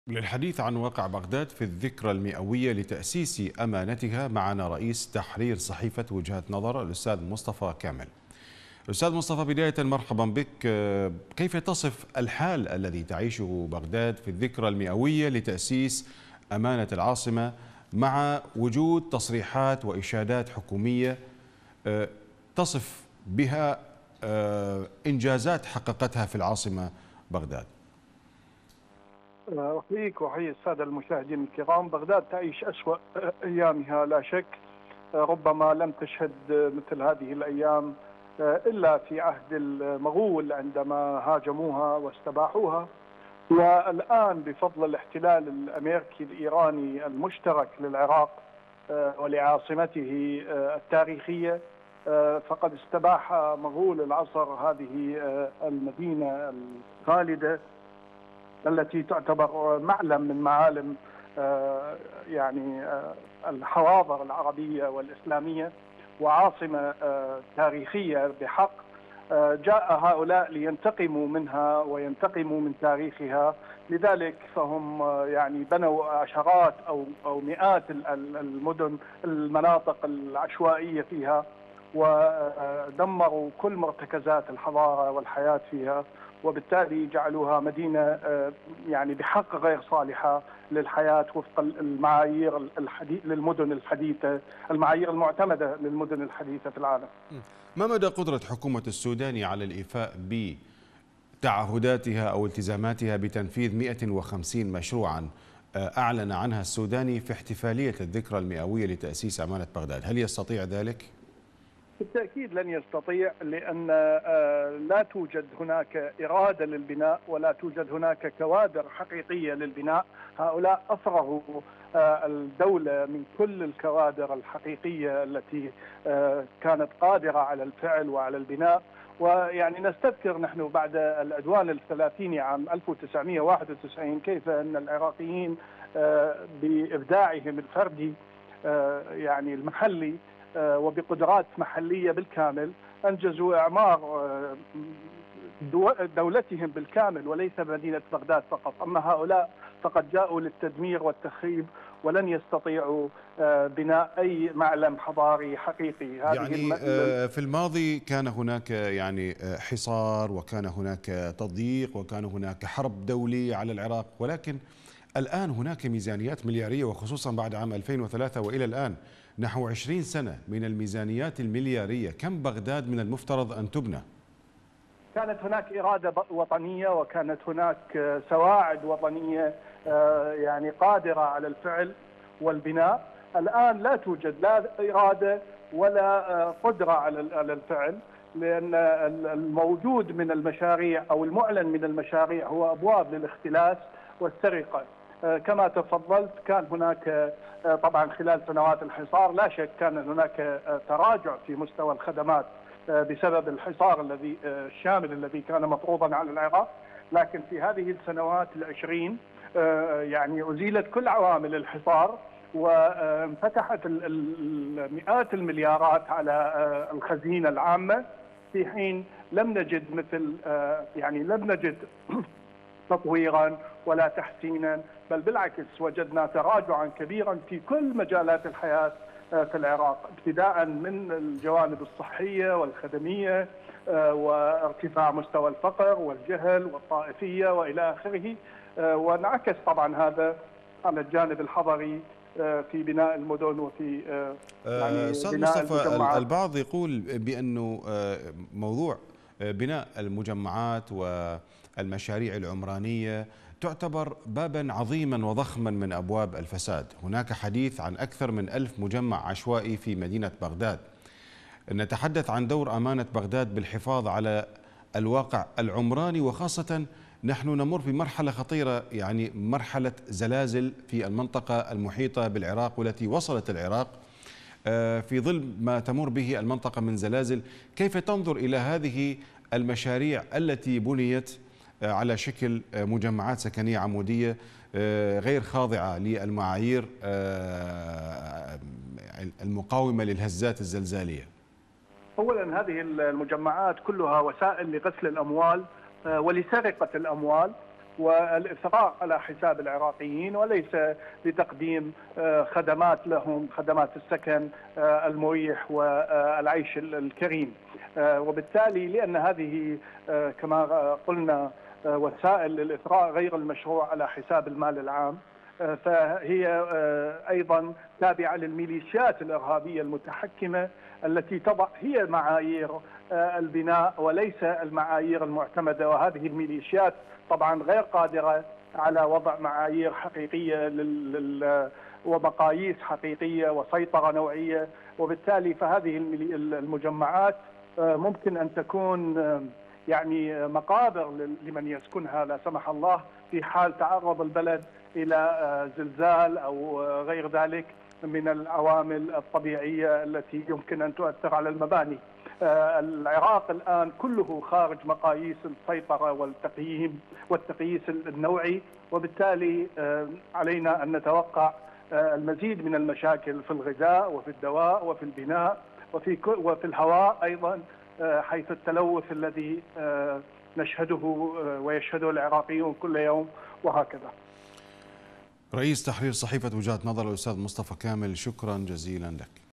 للحديث عن واقع بغداد في الذكرى المئوية لتأسيس أمانتها معنا رئيس تحرير صحيفة وجهة نظر الأستاذ مصطفى كامل. أستاذ مصطفى، بداية مرحبا بك. كيف تصف الحال الذي تعيشه بغداد في الذكرى المئوية لتأسيس أمانة العاصمة مع وجود تصريحات وإشادات حكومية تصف بها إنجازات حققتها في العاصمة بغداد؟ أحييك وأحيي السادة المشاهدين الكرام. بغداد تعيش أسوأ أيامها لا شك. ربما لم تشهد مثل هذه الأيام إلا في عهد المغول عندما هاجموها واستباحوها، والآن بفضل الاحتلال الأمريكي الإيراني المشترك للعراق ولعاصمته التاريخية، فقد استباح مغول العصر هذه المدينة الخالدة التي تعتبر معلم من معالم يعني الحواضر العربية والإسلامية وعاصمة تاريخية بحق. جاء هؤلاء لينتقموا منها وينتقموا من تاريخها، لذلك فهم يعني بنوا عشرات أو مئات المدن، المناطق العشوائية فيها، ودمروا كل مرتكزات الحضارة والحياة فيها، وبالتالي جعلوها مدينة يعني بحق غير صالحة للحياة وفق المعايير للمدن الحديثة، المعايير المعتمدة للمدن الحديثة في العالم. ما مدى قدرة حكومة السوداني على الإيفاء بتعهداتها أو التزاماتها بتنفيذ 150 مشروعا أعلن عنها السوداني في احتفالية الذكرى المئوية لتأسيس أمانة بغداد؟ هل يستطيع ذلك؟ بالتأكيد لن يستطيع، لأن لا توجد هناك إرادة للبناء ولا توجد هناك كوادر حقيقية للبناء. هؤلاء أفرغوا الدولة من كل الكوادر الحقيقية التي كانت قادرة على الفعل وعلى البناء. ويعني نستذكر نحن بعد العدوان الثلاثيني عام 1991 كيف أن العراقيين بإبداعهم الفردي يعني المحلي وبقدرات محلية بالكامل أنجزوا إعمار دولتهم بالكامل وليس مدينة بغداد فقط. أما هؤلاء فقد جاءوا للتدمير والتخريب ولن يستطيعوا بناء أي معلم حضاري حقيقي. يعني في الماضي كان هناك يعني حصار، وكان هناك تضييق، وكان هناك حرب دولي على العراق، ولكن الآن هناك ميزانيات مليارية، وخصوصا بعد عام 2003 وإلى الآن نحو 20 سنة من الميزانيات المليارية. كم بغداد من المفترض أن تبنى؟ كانت هناك إرادة وطنية وكانت هناك سواعد وطنية يعني قادرة على الفعل والبناء. الآن لا توجد لا إرادة ولا قدرة على الفعل، لأن الموجود من المشاريع أو المعلن من المشاريع هو أبواب للاختلاس والسرقة. كما تفضلت كان هناك طبعا خلال سنوات الحصار لا شك كان هناك تراجع في مستوى الخدمات بسبب الحصار الشامل الذي كان مفروضا على العراق، لكن في هذه السنوات العشرين يعني أزيلت كل عوامل الحصار وانفتحت المئات المليارات على الخزينة العامة، في حين لم نجد لم نجد تطويرا ولا تحسينا، بل بالعكس وجدنا تراجعا كبيرا في كل مجالات الحياة في العراق، ابتداء من الجوانب الصحية والخدمية وارتفاع مستوى الفقر والجهل والطائفية وإلى آخره. وانعكس طبعا هذا على الجانب الحضري في بناء المدن وفي أستاذ بناء مصطفى، المجمعات. البعض يقول بأنه موضوع بناء المجمعات والمشاريع العمرانية تعتبر بابا عظيما وضخما من أبواب الفساد. هناك حديث عن أكثر من 1000 مجمع عشوائي في مدينة بغداد. نتحدث عن دور أمانة بغداد بالحفاظ على الواقع العمراني، وخاصة نحن نمر بمرحلة خطيرة، يعني مرحلة زلازل في المنطقة المحيطة بالعراق والتي وصلت العراق في ظل ما تمر به المنطقة من زلازل. كيف تنظر إلى هذه المشاريع التي بنيت على شكل مجمعات سكنية عمودية غير خاضعة للمعايير المقاومة للهزات الزلزالية؟ أولا هذه المجمعات كلها وسائل لغسل الأموال ولسرقة الأموال، والإثراء على حساب العراقيين، وليس لتقديم خدمات لهم، خدمات السكن المريح والعيش الكريم. وبالتالي لأن هذه كما قلنا وسائل للإثراء غير المشروع على حساب المال العام، فهي أيضا تابعة للميليشيات الإرهابية المتحكمة التي تضع هي معايير البناء وليس المعايير المعتمدة. وهذه الميليشيات طبعا غير قادرة على وضع معايير حقيقية ومقاييس حقيقية وسيطرة نوعية. وبالتالي فهذه المجمعات ممكن أن تكون يعني مقابر لمن يسكنها لا سمح الله في حال تعرض البلد إلى زلزال أو غير ذلك من العوامل الطبيعية التي يمكن أن تؤثر على المباني. العراق الآن كله خارج مقاييس السيطرة والتقييس النوعي، وبالتالي علينا أن نتوقع المزيد من المشاكل في الغذاء وفي الدواء وفي البناء وفي الهواء أيضا، حيث التلوث الذي نشهده ويشهده العراقيون كل يوم وهكذا. رئيس تحرير صحيفة وجهة نظر الأستاذ مصطفى كامل، شكرا جزيلا لك.